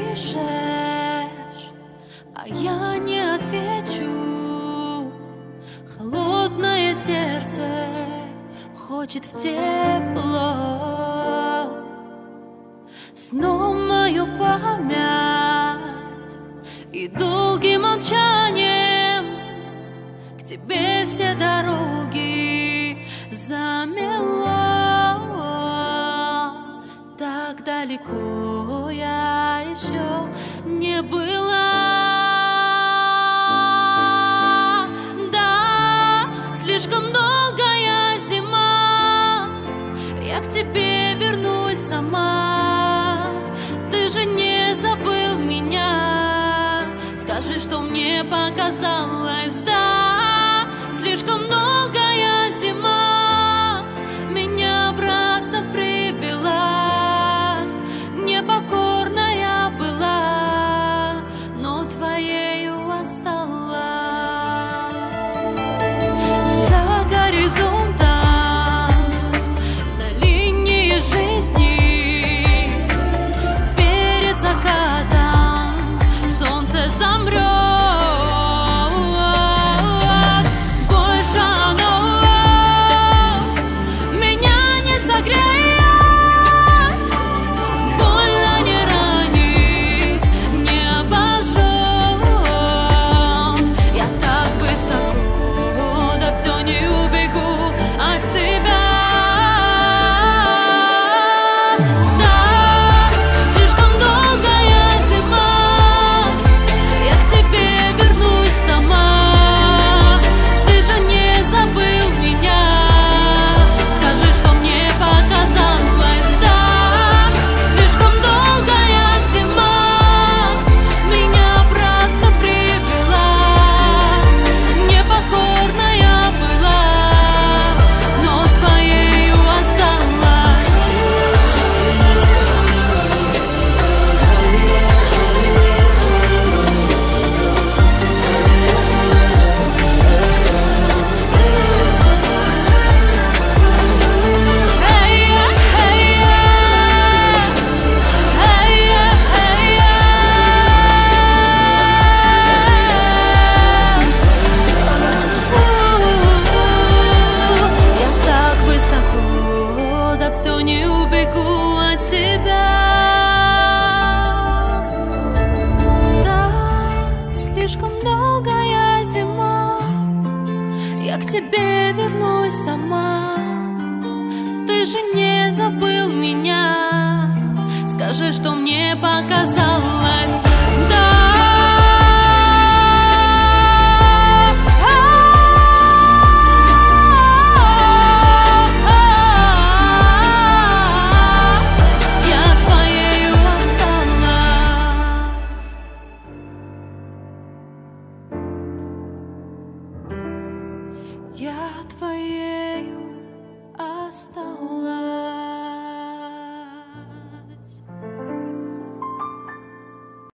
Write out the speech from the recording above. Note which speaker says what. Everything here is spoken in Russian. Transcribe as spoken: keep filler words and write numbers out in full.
Speaker 1: напишешь, а я не отвечу. Холодное сердце хочет в тепло. Сном мою память и долгим молчанием к тебе все дороги замело. Так далеко я еще не была. Да, слишком долгая зима, я к тебе вернусь сама. Ты же не забыл меня, скажи, что мне показалось. Да, слишком долгая зима меня обратно привела. Непокорная была, но твоею осталась. За горизонтом, на линии жизни, перед закатом солнце замрет. Больше оно меня не согреет, больно не ранит, не обожжет. Я так высоко, да все не убегу от тебя. Да, слишком долгая зима, я к тебе вернусь сама. Ты же не забыл меня, скажи, что мне показалось. Да, слишком долгая зима меня обратно привела. Непокорная была, но твоею осталась. Я так высоко, да все не убегу от тебя. Да, слишком долгая зима, я к тебе вернусь сама. Ты же не забыл меня, скажи, что мне показалось. Да. Я твоею осталась. Я твоей